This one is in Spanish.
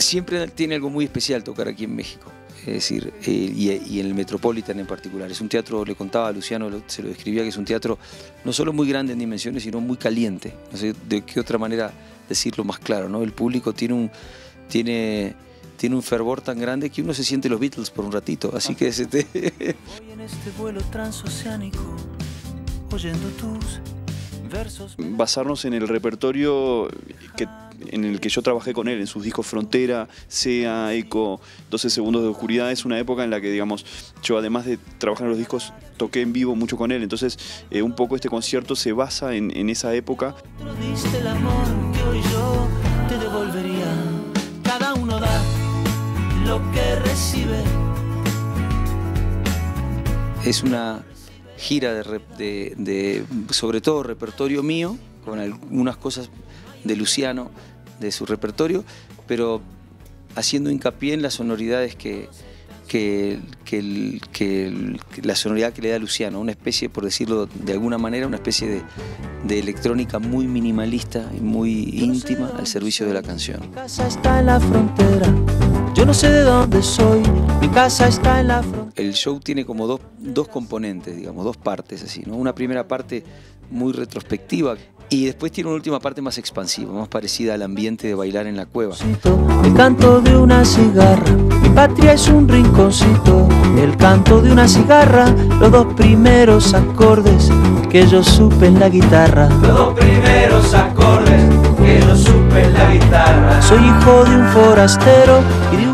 siempre tiene algo muy especial tocar aquí en México. Es decir, y en el Metropolitan en particular. Es un teatro, le contaba a Luciano, se lo describía, que es un teatro no solo muy grande en dimensiones, sino muy caliente. No sé de qué otra manera decirlo más claro, ¿no? El público tiene un fervor tan grande que uno se siente los Beatles por un ratito. Así que Hoy en este vuelo transoceánico, oyendo tus versos. Basarnos en el repertorio en el que yo trabajé con él, en sus discos Frontera, Sea, Eco, 12 segundos de oscuridad. Es una época en la que, digamos, yo además de trabajar en los discos, toqué en vivo mucho con él. Entonces, un poco este concierto se basa en esa época. Diste el amor que hoy yo te devolvería. Cada uno da lo que recibe. Es una gira de sobre todo repertorio mío, con algunas cosas de Luciano, de su repertorio, pero haciendo hincapié en las sonoridades la sonoridad que le da Luciano, una especie, por decirlo de alguna manera, una especie de electrónica muy minimalista y muy íntima al servicio de la canción. Mi casa está en la frontera, yo no sé de dónde soy, mi casa está en la frontera. El show tiene como dos componentes, digamos, dos partes así, ¿no? Una primera parte muy retrospectiva y después tiene una última parte más expansiva, más parecida al ambiente de bailar en la cueva. El canto de una cigarra, mi patria es un rinconcito. El canto de una cigarra, los dos primeros acordes que yo supe en la guitarra. Los dos primeros acordes que yo supe en la guitarra. Soy hijo de un forastero y de